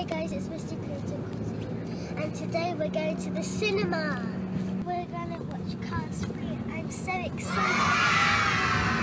guys, it's mrcreativequarter here, and today we're going to the cinema. We're going to watch Cars 3. I'm so excited.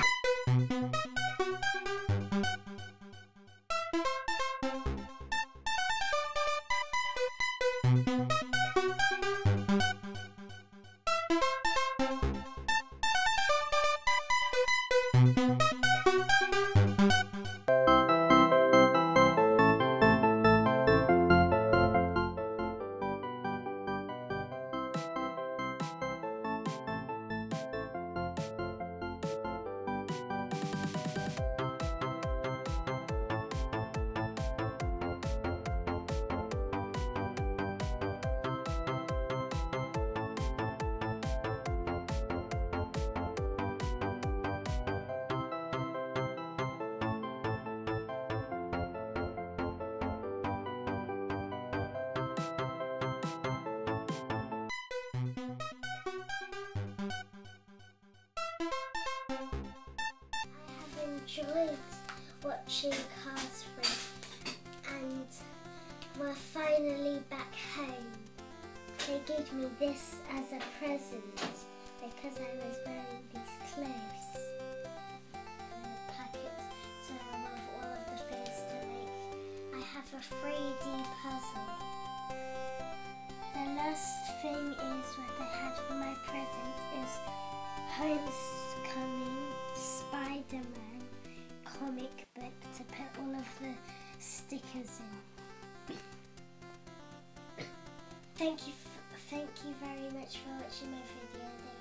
Enjoyed watching Cars 3, and we're finally back home. They gave me this as a present because I was wearing these clothes in the packet, so I have all of the things to make. I have a 3D puzzle. The last thing is what I had for my present is Homecoming Spider-Man comic book to put all of the stickers in. Thank you very much for watching my video.